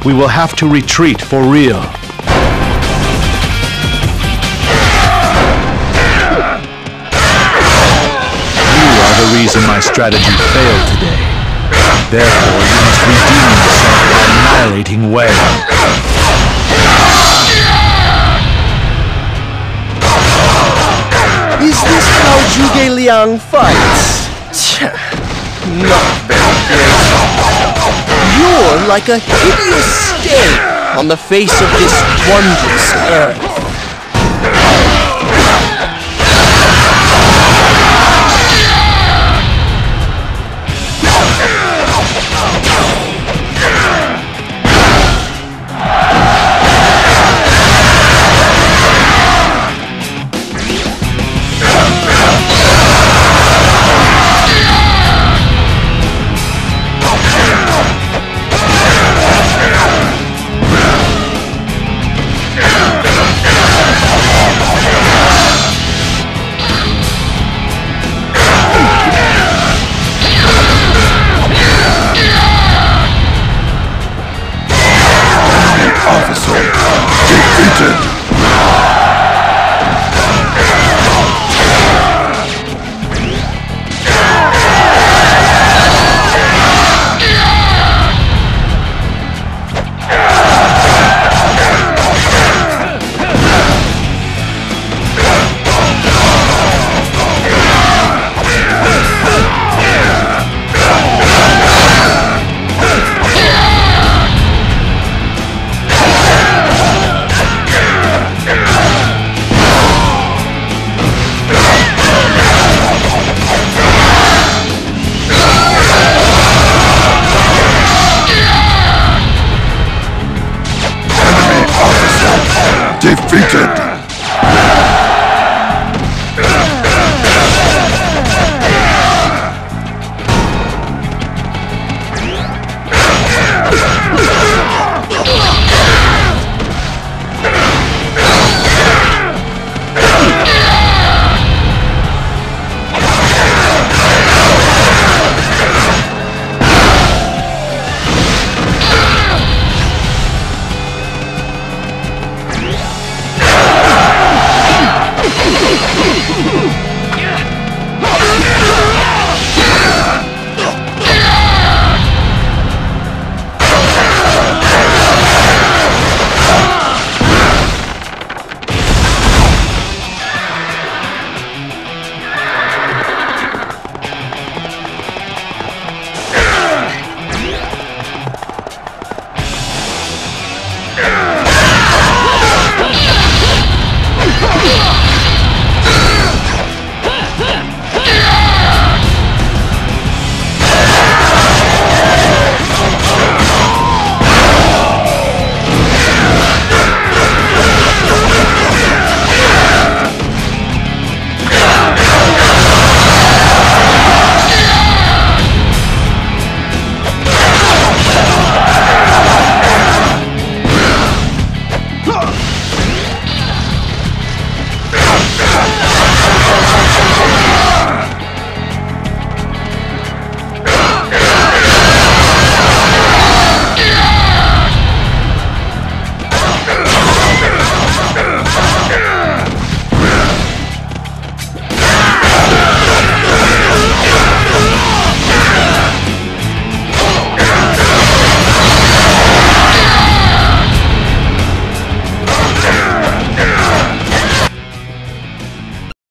we will have to retreat for real. You are the reason my strategy failed today. Therefore, you must redeem yourself by annihilating Wei. Is this how Zhuge Liang fights? Not very good. You're like a hideous stain on the face of this wondrous earth. Defeated!